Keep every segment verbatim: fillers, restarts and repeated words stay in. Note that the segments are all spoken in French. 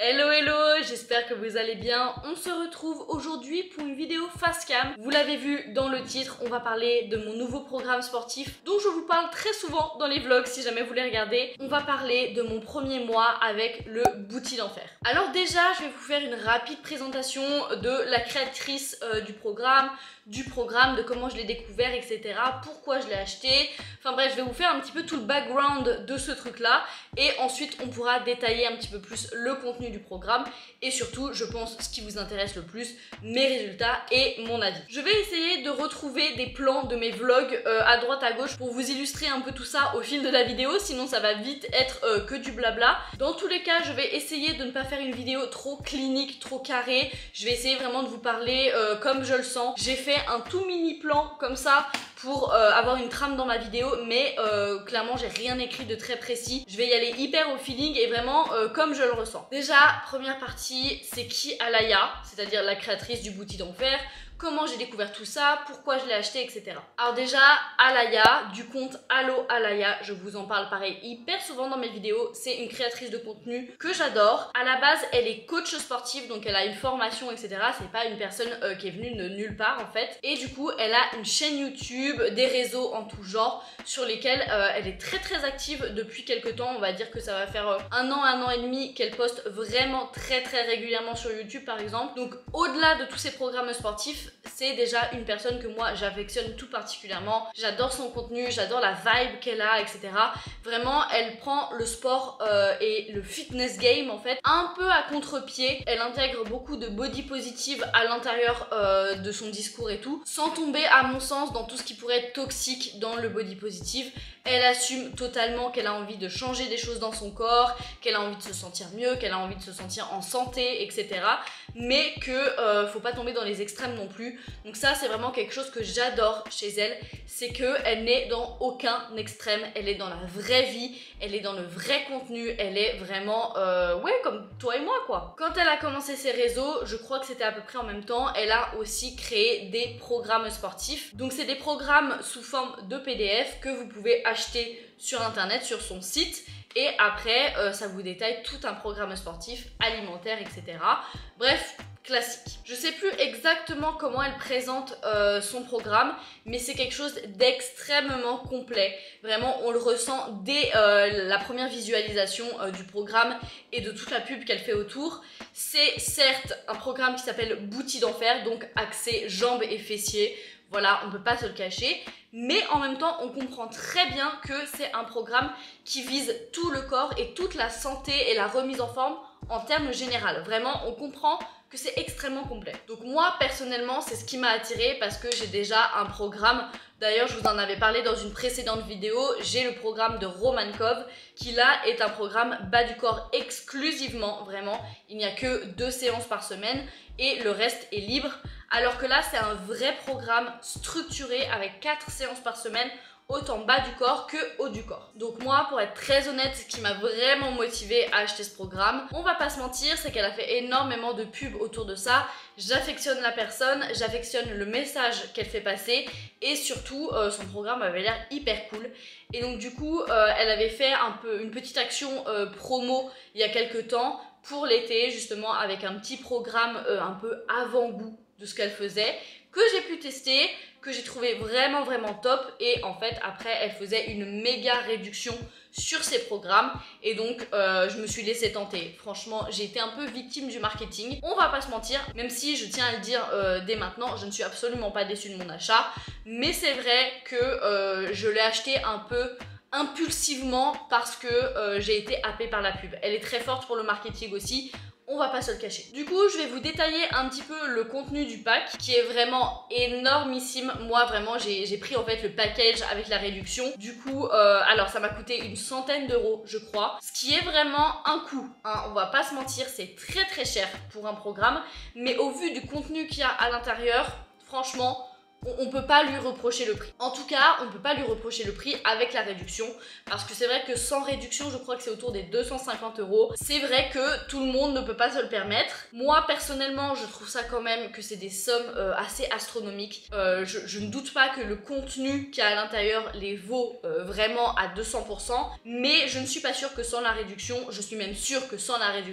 Hello hello, j'espère que vous allez bien. On se retrouve aujourd'hui pour une vidéo face cam. Vous l'avez vu dans le titre, on va parler de mon nouveau programme sportif dont je vous parle très souvent dans les vlogs si jamais vous les regardez. On va parler de mon premier mois avec le Booty d'Enfer. Alors déjà, je vais vous faire une rapide présentation de la créatrice euh, du programme, du programme, de comment je l'ai découvert, et cetera. Pourquoi je l'ai acheté. Enfin bref, je vais vous faire un petit peu tout le background de ce truc-là. Et ensuite, on pourra détailler un petit peu plus le contenu du programme. Et surtout, je pense, ce qui vous intéresse le plus, mes résultats et mon avis. Je vais essayer de retrouver des plans de mes vlogs euh, à droite à gauche pour vous illustrer un peu tout ça au fil de la vidéo. Sinon, ça va vite être euh, que du blabla. Dans tous les cas, je vais essayer de ne pas faire une vidéo trop clinique, trop carrée. Je vais essayer vraiment de vous parler euh, comme je le sens. J'ai fait un tout mini plan comme ça pour euh, avoir une trame dans ma vidéo, mais euh, clairement j'ai rien écrit de très précis. Je vais y aller hyper au feeling et vraiment euh, comme je le ressens. Déjà, première partie, c'est qui Alaya, c'est-à-dire la créatrice du Booty d'Enfer. Comment j'ai découvert tout ça, pourquoi je l'ai acheté, et cetera. Alors déjà, Alaya, du compte Allo Alaya, je vous en parle pareil hyper souvent dans mes vidéos, c'est une créatrice de contenu que j'adore. À la base, elle est coach sportive, donc elle a une formation, et cetera. C'est pas une personne euh, qui est venue de nulle part en fait. Et du coup, elle a une chaîne YouTube, des réseaux en tout genre, sur lesquels euh, elle est très très active depuis quelques temps. On va dire que ça va faire euh, un an, un an et demi qu'elle poste vraiment très très régulièrement sur YouTube par exemple. Donc au-delà de tous ces programmes sportifs, c'est déjà une personne que moi j'affectionne tout particulièrement. J'adore son contenu, j'adore la vibe qu'elle a, et cetera. Vraiment, elle prend le sport euh, et le fitness game en fait un peu à contre-pied. Elle intègre beaucoup de body positive à l'intérieur euh, de son discours et tout, sans tomber à mon sens dans tout ce qui pourrait être toxique dans le body positive. Elle assume totalement qu'elle a envie de changer des choses dans son corps, qu'elle a envie de se sentir mieux, qu'elle a envie de se sentir en santé, et cetera. Mais que euh, faut pas tomber dans les extrêmes non plus. Donc ça, c'est vraiment quelque chose que j'adore chez elle, c'est qu'elle n'est dans aucun extrême, elle est dans la vraie vie, elle est dans le vrai contenu, elle est vraiment, euh, ouais, comme toi et moi quoi. Quand elle a commencé ses réseaux, je crois que c'était à peu près en même temps, elle a aussi créé des programmes sportifs. Donc c'est des programmes sous forme de P D F que vous pouvez acheter sur internet, sur son site. Et après, euh, ça vous détaille tout un programme sportif, alimentaire, et cetera. Bref, classique. Je sais plus exactement comment elle présente euh, son programme, mais c'est quelque chose d'extrêmement complet. Vraiment, on le ressent dès euh, la première visualisation euh, du programme et de toute la pub qu'elle fait autour. C'est certes un programme qui s'appelle Booty d'Enfer, donc axé jambes et fessiers. Voilà, on ne peut pas se le cacher. Mais en même temps, on comprend très bien que c'est un programme qui vise tout le corps et toute la santé et la remise en forme en termes généraux. Vraiment, on comprend que c'est extrêmement complet. Donc moi, personnellement, c'est ce qui m'a attirée parce que j'ai déjà un programme. D'ailleurs, je vous en avais parlé dans une précédente vidéo. J'ai le programme de Romankov qui là est un programme bas du corps exclusivement, vraiment. Il n'y a que deux séances par semaine et le reste est libre. Alors que là, c'est un vrai programme structuré avec quatre séances par semaine, autant bas du corps que haut du corps. Donc moi, pour être très honnête, ce qui m'a vraiment motivée à acheter ce programme, on va pas se mentir, c'est qu'elle a fait énormément de pubs autour de ça. J'affectionne la personne, j'affectionne le message qu'elle fait passer et surtout, euh, son programme avait l'air hyper cool. Et donc du coup, euh, elle avait fait un peu une petite action euh, promo il y a quelques temps pour l'été, justement avec un petit programme euh, un peu avant-goût de ce qu'elle faisait, que j'ai pu tester, que j'ai trouvé vraiment vraiment top. Et en fait après elle faisait une méga réduction sur ses programmes et donc euh, je me suis laissée tenter. Franchement, j'ai été un peu victime du marketing, on va pas se mentir, même si je tiens à le dire euh, dès maintenant, je ne suis absolument pas déçue de mon achat, mais c'est vrai que euh, je l'ai acheté un peu impulsivement parce que euh, j'ai été happée par la pub. Elle est très forte pour le marketing aussi, on va pas se le cacher. Du coup, je vais vous détailler un petit peu le contenu du pack qui est vraiment énormissime. Moi, vraiment, j'ai pris en fait le package avec la réduction. Du coup, euh, alors ça m'a coûté une centaine d'euros, je crois. Ce qui est vraiment un coût, hein, on va pas se mentir, c'est très très cher pour un programme. Mais au vu du contenu qu'il y a à l'intérieur, franchement, on ne peut pas lui reprocher le prix. En tout cas, on ne peut pas lui reprocher le prix avec la réduction parce que c'est vrai que sans réduction, je crois que c'est autour des deux cent cinquante euros. C'est vrai que tout le monde ne peut pas se le permettre. Moi, personnellement, je trouve ça quand même que c'est des sommes euh, assez astronomiques. Euh, je, je ne doute pas que le contenu qu'il y a à l'intérieur les vaut euh, vraiment à deux cents pour cent, mais je ne suis pas sûre que sans la réduction, je suis même sûre que sans la réduction,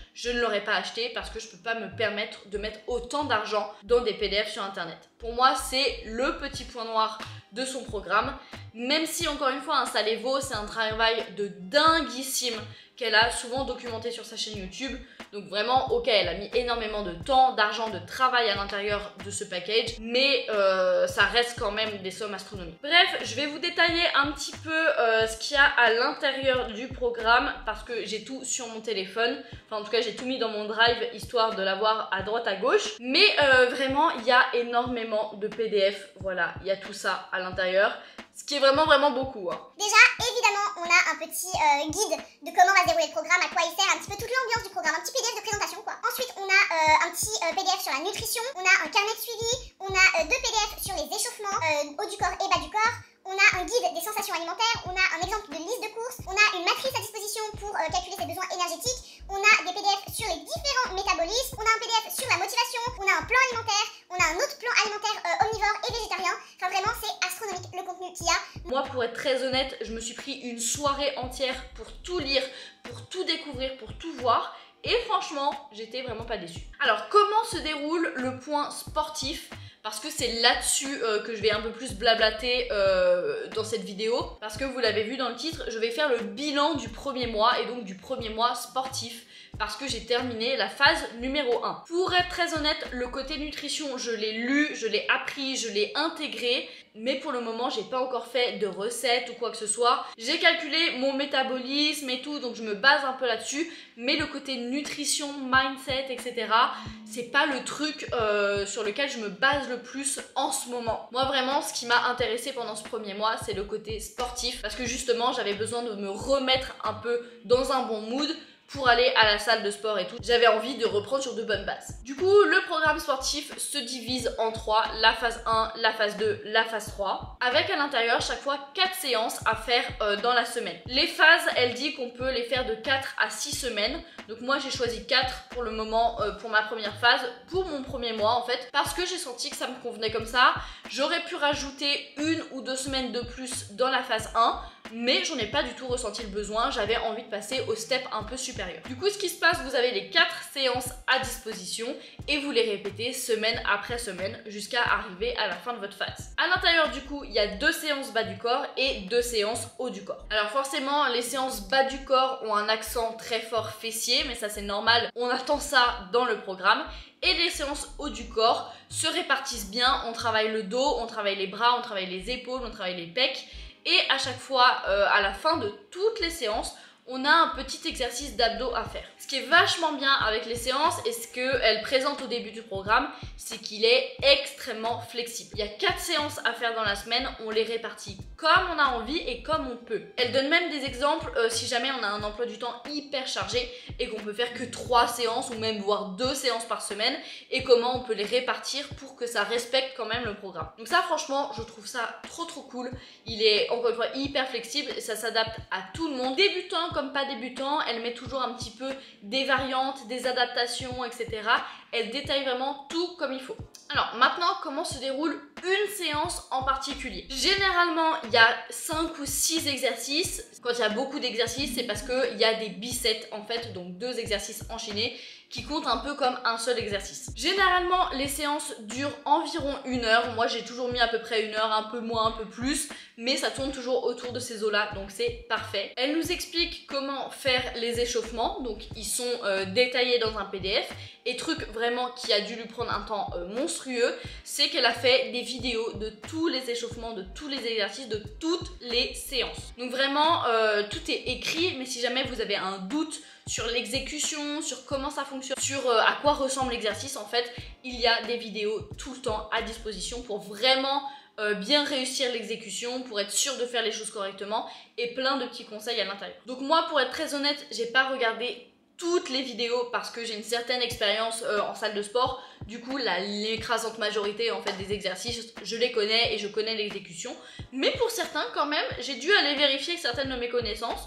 je ne l'aurais pas acheté parce que je peux pas me permettre de mettre autant d'argent dans des P D F sur internet. Pour moi, c'est le petit point noir de son programme, même si encore une fois, hein, Salevo, c'est un travail de dinguissime qu'elle a souvent documenté sur sa chaîne YouTube. Donc vraiment, ok, elle a mis énormément de temps, d'argent, de travail à l'intérieur de ce package, mais euh, ça reste quand même des sommes astronomiques. Bref, je vais vous détailler un petit peu euh, ce qu'il y a à l'intérieur du programme, parce que j'ai tout sur mon téléphone. Enfin, en tout cas, j'ai tout mis dans mon drive, histoire de l'avoir à droite, à gauche. Mais euh, vraiment, il y a énormément de P D F. Voilà, il y a tout ça à l'intérieur. Ce qui est vraiment vraiment beaucoup. Hein. Déjà, évidemment, on a un petit euh, guide de comment va se dérouler le programme, à quoi il sert, un petit peu toute l'ambiance du programme, un petit P D F de présentation quoi. Ensuite, on a euh, un petit euh, P D F sur la nutrition, on a un carnet de suivi, on a euh, deux P D F sur les échauffements, euh, haut du corps et bas du corps. On a un guide des sensations alimentaires, on a un exemple de liste de courses, on a une matrice à disposition pour euh, calculer ses besoins énergétiques, on a des P D F sur les différents métabolismes, on a un P D F sur la motivation, on a un plan alimentaire, on a un autre plan alimentaire euh, omnivore et végétarien. Enfin vraiment, c'est astronomique le contenu qu'il y a. Moi, pour être très honnête, je me suis pris une soirée entière pour tout lire, pour tout découvrir, pour tout voir. Et franchement, j'étais vraiment pas déçue. Alors, comment se déroule le point sportif ? Parce que c'est là-dessus euh, que je vais un peu plus blablater euh, dans cette vidéo. Parce que vous l'avez vu dans le titre, je vais faire le bilan du premier mois et donc du premier mois sportif. Parce que j'ai terminé la phase numéro un. Pour être très honnête, le côté nutrition, je l'ai lu, je l'ai appris, je l'ai intégré. Mais pour le moment, j'ai pas encore fait de recettes ou quoi que ce soit. J'ai calculé mon métabolisme et tout, donc je me base un peu là-dessus. Mais le côté nutrition, mindset, et cetera, c'est pas le truc euh, sur lequel je me base le plus en ce moment. Moi vraiment, ce qui m'a intéressé pendant ce premier mois, c'est le côté sportif. Parce que justement, j'avais besoin de me remettre un peu dans un bon mood pour aller à la salle de sport et tout. J'avais envie de reprendre sur de bonnes bases. Du coup, le programme sportif se divise en trois, la phase un, la phase deux, la phase trois, avec à l'intérieur chaque fois quatre séances à faire euh, dans la semaine. Les phases, elle dit qu'on peut les faire de quatre à six semaines. Donc moi, j'ai choisi quatre pour le moment euh, pour ma première phase, pour mon premier mois en fait, parce que j'ai senti que ça me convenait comme ça. J'aurais pu rajouter une ou deux semaines de plus dans la phase un, mais j'en ai pas du tout ressenti le besoin, j'avais envie de passer au step un peu supérieur. Du coup, ce qui se passe, vous avez les quatre séances à disposition et vous les répétez semaine après semaine jusqu'à arriver à la fin de votre phase. À l'intérieur, du coup, il y a deux séances bas du corps et deux séances haut du corps. Alors forcément, les séances bas du corps ont un accent très fort fessier, mais ça c'est normal, on attend ça dans le programme. Et les séances haut du corps se répartissent bien, on travaille le dos, on travaille les bras, on travaille les épaules, on travaille les pecs. Et à chaque fois, euh, à la fin de toutes les séances, on a un petit exercice d'abdos à faire. Ce qui est vachement bien avec les séances et ce qu'elle présente au début du programme, c'est qu'il est extrêmement flexible. Il y a quatre séances à faire dans la semaine, on les répartit comme on a envie et comme on peut. Elle donne même des exemples euh, si jamais on a un emploi du temps hyper chargé et qu'on peut faire que trois séances ou même voire deux séances par semaine et comment on peut les répartir pour que ça respecte quand même le programme. Donc ça franchement, je trouve ça trop trop cool. Il est encore une fois hyper flexible et ça s'adapte à tout le monde. Débutant comme pas débutant, elle met toujours un petit peu des variantes, des adaptations, et cetera. Elle détaille vraiment tout comme il faut. Alors maintenant, comment se déroule une séance en particulier? Généralement, il y a cinq ou six exercices. Quand il y a beaucoup d'exercices, c'est parce qu'il y a des bisets en fait, donc deux exercices enchaînés qui comptent un peu comme un seul exercice. Généralement, les séances durent environ une heure. Moi, j'ai toujours mis à peu près une heure, un peu moins, un peu plus, mais ça tourne toujours autour de ces eaux-là, donc c'est parfait. Elle nous explique comment faire les échauffements, donc ils sont euh, détaillés dans un P D F. Et truc vraiment qui a dû lui prendre un temps euh, monstrueux, c'est qu'elle a fait des vidéos de tous les échauffements, de tous les exercices, de toutes les séances. Donc vraiment, euh, tout est écrit, mais si jamais vous avez un doute sur l'exécution, sur comment ça fonctionne, sur euh, à quoi ressemble l'exercice, en fait, il y a des vidéos tout le temps à disposition pour vraiment euh, bien réussir l'exécution, pour être sûr de faire les choses correctement et plein de petits conseils à l'intérieur. Donc moi, pour être très honnête, j'ai pas regardé toutes les vidéos parce que j'ai une certaine expérience euh, en salle de sport. Du coup, l'écrasante majorité en fait des exercices, je les connais et je connais l'exécution. Mais pour certains, quand même, j'ai dû aller vérifier certaines de mes connaissances.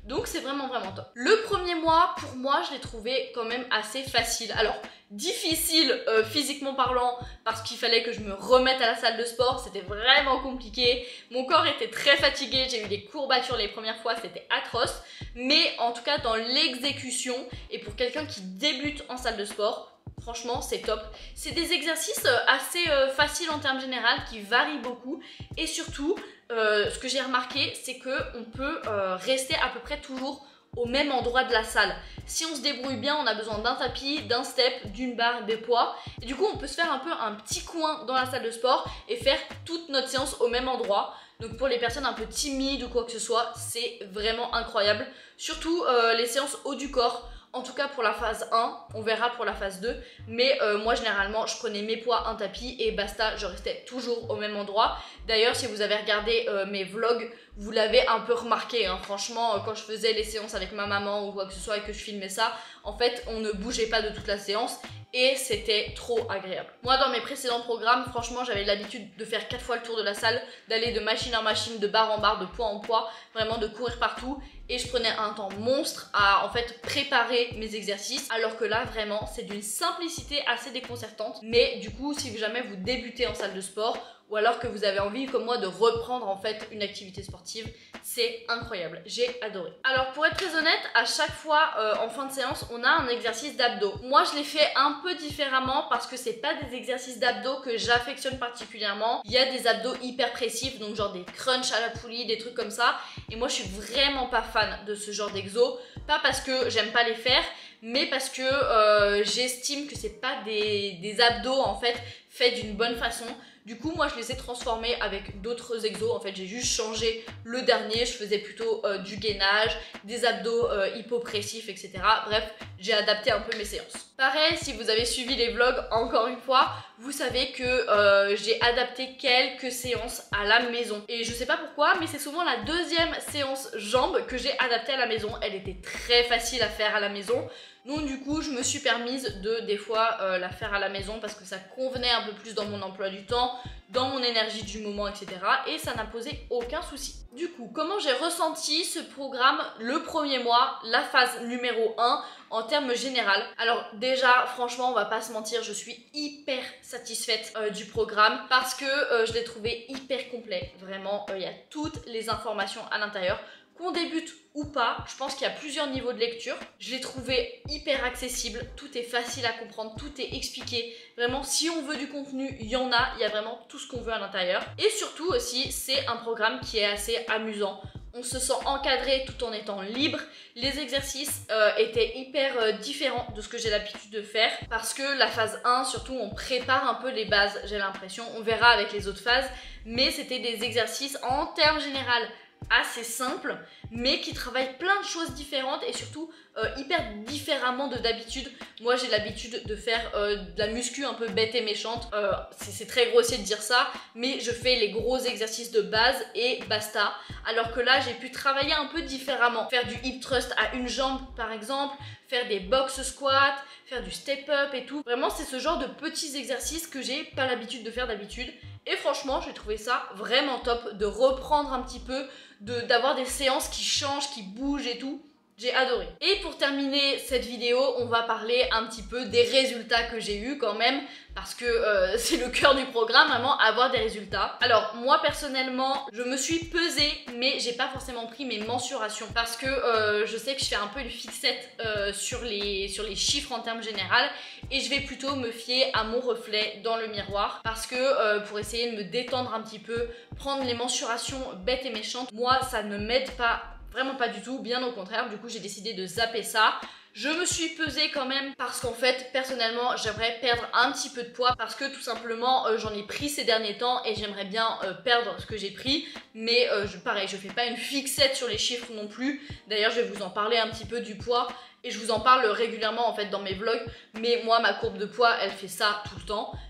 Donc c'est vraiment vraiment top. Le premier mois, pour moi, je l'ai trouvé quand même assez facile. Alors, difficile euh, physiquement parlant parce qu'il fallait que je me remette à la salle de sport, c'était vraiment compliqué, mon corps était très fatigué, j'ai eu des courbatures les premières fois, c'était atroce, mais en tout cas dans l'exécution et pour quelqu'un qui débute en salle de sport, franchement c'est top. C'est des exercices assez euh, faciles en termes généraux qui varient beaucoup et surtout euh, ce que j'ai remarqué c'est qu'on peut euh, rester à peu près toujours au même endroit de la salle. Si on se débrouille bien, on a besoin d'un tapis, d'un step, d'une barre, des poids. Et du coup, on peut se faire un peu un petit coin dans la salle de sport et faire toute notre séance au même endroit. Donc pour les personnes un peu timides ou quoi que ce soit, c'est vraiment incroyable. Surtout euh, les séances haut du corps. En tout cas pour la phase un, on verra pour la phase deux. Mais euh, moi généralement je prenais mes poids, un tapis et basta, je restais toujours au même endroit. D'ailleurs si vous avez regardé euh, mes vlogs, vous l'avez un peu remarqué hein. Franchement euh, quand je faisais les séances avec ma maman ou quoi que ce soit et que je filmais ça, en fait on ne bougeait pas de toute la séance. Et c'était trop agréable. Moi dans mes précédents programmes, franchement j'avais l'habitude de faire quatre fois le tour de la salle, d'aller de machine en machine, de barre en barre, de poids en poids, vraiment de courir partout. Et je prenais un temps monstre à en fait préparer mes exercices. Alors que là vraiment c'est d'une simplicité assez déconcertante. Mais du coup si jamais vous débutez en salle de sport, ou alors que vous avez envie comme moi de reprendre en fait une activité sportive, c'est incroyable, j'ai adoré. Alors pour être très honnête, à chaque fois euh, en fin de séance on a un exercice d'abdos. Moi je l'ai fait un peu différemment parce que c'est pas des exercices d'abdos que j'affectionne particulièrement. Il y a des abdos hyperpressifs, donc genre des crunchs à la poulie, des trucs comme ça, et moi je suis vraiment pas fan de ce genre d'exo, pas parce que j'aime pas les faire, mais parce que euh, j'estime que c'est pas des, des abdos en fait faits d'une bonne façon. Du coup moi je les ai transformés avec d'autres exos, en fait j'ai juste changé le dernier, je faisais plutôt euh, du gainage, des abdos euh, hypopressifs et cetera. Bref, j'ai adapté un peu mes séances. Pareil, si vous avez suivi les vlogs encore une fois, vous savez que euh, j'ai adapté quelques séances à la maison. Et je sais pas pourquoi, mais c'est souvent la deuxième séance jambes que j'ai adaptée à la maison. Elle était très facile à faire à la maison. Donc du coup je me suis permise de des fois euh, la faire à la maison parce que ça convenait un peu plus dans mon emploi du temps, dans mon énergie du moment, et cetera. Et ça n'a posé aucun souci. Du coup, comment j'ai ressenti ce programme le premier mois, la phase numéro un en termes général? Alors déjà, franchement, on va pas se mentir, je suis hyper satisfaite euh, du programme parce que euh, je l'ai trouvé hyper complet. Vraiment, il euh, y a toutes les informations à l'intérieur. Qu'on débute ou pas, je pense qu'il y a plusieurs niveaux de lecture. Je l'ai trouvé hyper accessible, tout est facile à comprendre, tout est expliqué. Vraiment, si on veut du contenu, il y en a, il y a vraiment tout ce qu'on veut à l'intérieur. Et surtout aussi, c'est un programme qui est assez amusant. On se sent encadré tout en étant libre. Les exercices euh, étaient hyper euh, différents de ce que j'ai l'habitude de faire parce que la phase un, surtout, on prépare un peu les bases, j'ai l'impression. On verra avec les autres phases, mais c'était des exercices en termes généraux assez simple mais qui travaille plein de choses différentes et surtout euh, hyper différemment de d'habitude. Moi j'ai l'habitude de faire euh, de la muscu un peu bête et méchante, euh, c'est très grossier de dire ça, mais je fais les gros exercices de base et basta, alors que là j'ai pu travailler un peu différemment, faire du hip thrust à une jambe par exemple, faire des box squats, faire du step up et tout. Vraiment c'est ce genre de petits exercices que j'ai pas l'habitude de faire d'habitude. Et franchement, j'ai trouvé ça vraiment top de reprendre un petit peu, d'avoir des séances qui changent, qui bougent et tout. J'ai adoré. Et pour terminer cette vidéo, on va parler un petit peu des résultats que j'ai eu quand même, parce que euh, c'est le cœur du programme, vraiment avoir des résultats. Alors moi personnellement, je me suis pesée, mais j'ai pas forcément pris mes mensurations parce que euh, je sais que je fais un peu une fixette euh, sur, les, sur les chiffres en termes général et je vais plutôt me fier à mon reflet dans le miroir parce que euh, pour essayer de me détendre un petit peu, prendre les mensurations bêtes et méchantes, moi ça ne m'aide pas. Vraiment pas du tout, bien au contraire, du coup j'ai décidé de zapper ça. Je me suis pesée quand même parce qu'en fait, personnellement, j'aimerais perdre un petit peu de poids parce que tout simplement, euh, j'en ai pris ces derniers temps et j'aimerais bien euh, perdre ce que j'ai pris. Mais euh, je, pareil, je fais pas une fixette sur les chiffres non plus. D'ailleurs, je vais vous en parler un petit peu du poids et je vous en parle régulièrement en fait dans mes vlogs. Mais moi, ma courbe de poids, elle fait ça tout le temps.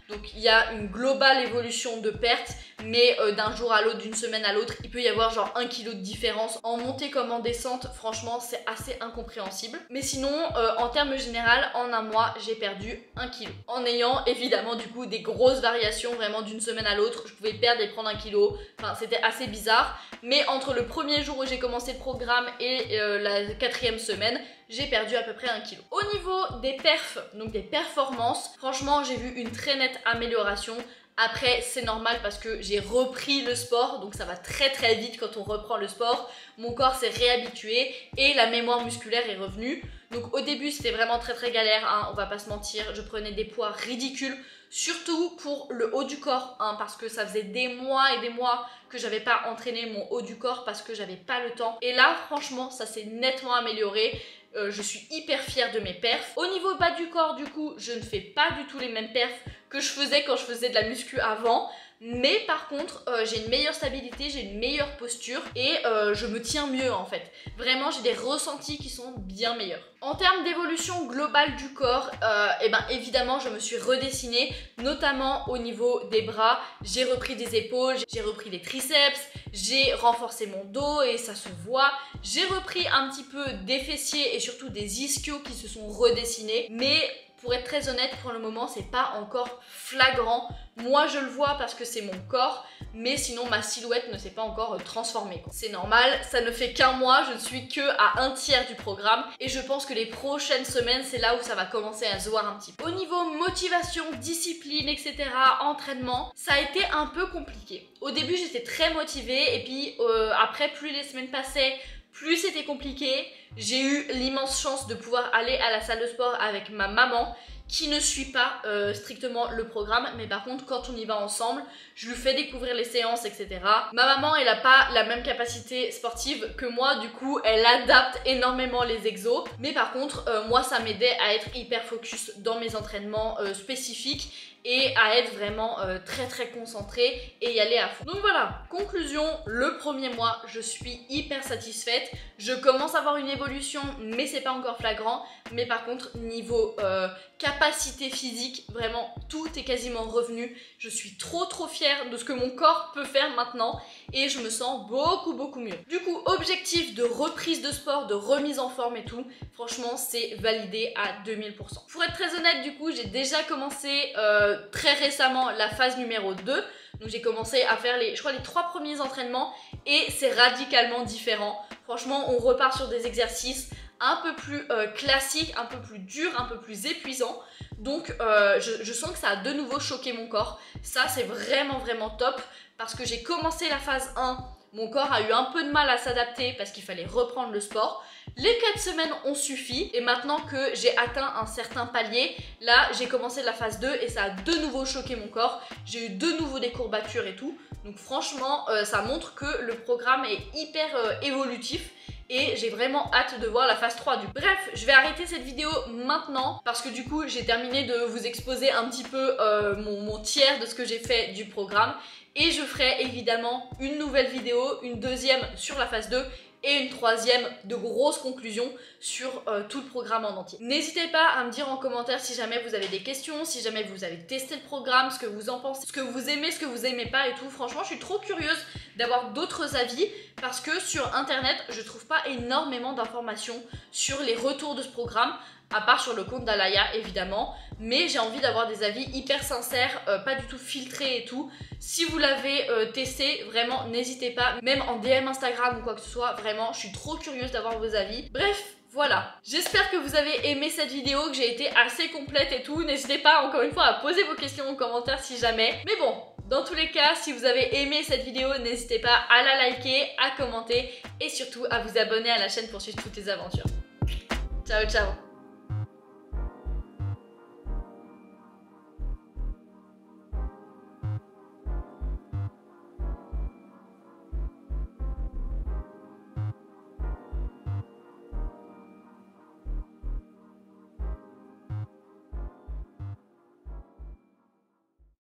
Donc il y a une globale évolution de perte, mais euh, d'un jour à l'autre, d'une semaine à l'autre, il peut y avoir genre un kilo de différence. En montée comme en descente, franchement c'est assez incompréhensible. Mais sinon, euh, en termes général, en un mois, j'ai perdu un kilo. En ayant évidemment du coup des grosses variations vraiment d'une semaine à l'autre. Je pouvais perdre et prendre un kilo, enfin c'était assez bizarre. Mais entre le premier jour où j'ai commencé le programme et euh, la quatrième semaine, j'ai perdu à peu près un kilo. Au niveau des perfs, donc des performances, franchement j'ai vu une très nette amélioration. Après c'est normal parce que j'ai repris le sport, donc ça va très très vite quand on reprend le sport. Mon corps s'est réhabitué et la mémoire musculaire est revenue. Donc au début c'était vraiment très très galère, hein, on va pas se mentir, je prenais des poids ridicules. Surtout pour le haut du corps, hein, parce que ça faisait des mois et des mois que j'avais pas entraîné mon haut du corps parce que j'avais pas le temps. Et là franchement ça s'est nettement amélioré. Euh, je suis hyper fière de mes perfs. Au niveau bas du corps du coup je ne fais pas du tout les mêmes perfs que je faisais quand je faisais de la muscu avant. Mais par contre euh, j'ai une meilleure stabilité, j'ai une meilleure posture et euh, je me tiens mieux en fait. Vraiment j'ai des ressentis qui sont bien meilleurs. En termes d'évolution globale du corps, euh, et ben évidemment je me suis redessinée, notamment au niveau des bras. J'ai repris des épaules, j'ai repris les triceps, j'ai renforcé mon dos et ça se voit. J'ai repris un petit peu des fessiers et surtout des ischios qui se sont redessinés. Mais pour être très honnête, pour le moment, c'est pas encore flagrant. Moi, je le vois parce que c'est mon corps, mais sinon, ma silhouette ne s'est pas encore transformée. C'est normal, ça ne fait qu'un mois, je ne suis que à un tiers du programme et je pense que les prochaines semaines, c'est là où ça va commencer à se voir un petit peu. Au niveau motivation, discipline, et cetera, entraînement, ça a été un peu compliqué. Au début, j'étais très motivée et puis euh, après, plus les semaines passaient, plus c'était compliqué. J'ai eu l'immense chance de pouvoir aller à la salle de sport avec ma maman qui ne suit pas euh, strictement le programme, mais par contre quand on y va ensemble, je lui fais découvrir les séances, et cetera. Ma maman, elle n'a pas la même capacité sportive que moi, du coup elle adapte énormément les exos, mais par contre euh, moi ça m'aidait à être hyper focus dans mes entraînements euh, spécifiques et à être vraiment euh, très très concentrée et y aller à fond. Donc voilà, conclusion, le premier mois, je suis hyper satisfaite. Je commence à avoir une évolution, mais c'est pas encore flagrant. Mais par contre, niveau euh, capacité physique, vraiment tout est quasiment revenu. Je suis trop trop fière de ce que mon corps peut faire maintenant et je me sens beaucoup beaucoup mieux. Du coup, objectif de reprise de sport, de remise en forme et tout, franchement c'est validé à deux mille pour cent. Pour être très honnête, du coup j'ai déjà commencé euh, très récemment la phase numéro deux. Donc j'ai commencé à faire les, je crois les trois premiers entraînements et c'est radicalement différent. Franchement on repart sur des exercices un peu plus euh, classiques, un peu plus durs, un peu plus épuisants. Donc euh, je, je sens que ça a de nouveau choqué mon corps. Ça c'est vraiment vraiment top parce que j'ai commencé la phase un, mon corps a eu un peu de mal à s'adapter parce qu'il fallait reprendre le sport. Les quatre semaines ont suffi et maintenant que j'ai atteint un certain palier, là j'ai commencé la phase deux et ça a de nouveau choqué mon corps. J'ai eu de nouveau des courbatures et tout. Donc franchement euh, ça montre que le programme est hyper euh, évolutif. Et j'ai vraiment hâte de voir la phase trois du coup. Bref, je vais arrêter cette vidéo maintenant parce que du coup j'ai terminé de vous exposer un petit peu euh, mon, mon tiers de ce que j'ai fait du programme. Et je ferai évidemment une nouvelle vidéo, une deuxième sur la phase deux et une troisième de grosses conclusions sur euh, tout le programme en entier. N'hésitez pas à me dire en commentaire si jamais vous avez des questions, si jamais vous avez testé le programme, ce que vous en pensez, ce que vous aimez, ce que vous aimez pas et tout. Franchement, je suis trop curieuse d'avoir d'autres avis parce que sur internet, je trouve pas énormément d'informations sur les retours de ce programme, à part sur le compte d'Alaya évidemment, mais j'ai envie d'avoir des avis hyper sincères, euh, pas du tout filtrés et tout. Si vous l'avez euh, testé, vraiment n'hésitez pas, même en D M Instagram ou quoi que ce soit, vraiment je suis trop curieuse d'avoir vos avis. Bref, voilà, j'espère que vous avez aimé cette vidéo, que j'ai été assez complète et tout. N'hésitez pas encore une fois à poser vos questions en commentaire si jamais. Mais bon, dans tous les cas, si vous avez aimé cette vidéo, n'hésitez pas à la liker, à commenter et surtout à vous abonner à la chaîne pour suivre toutes les aventures. Ciao ciao.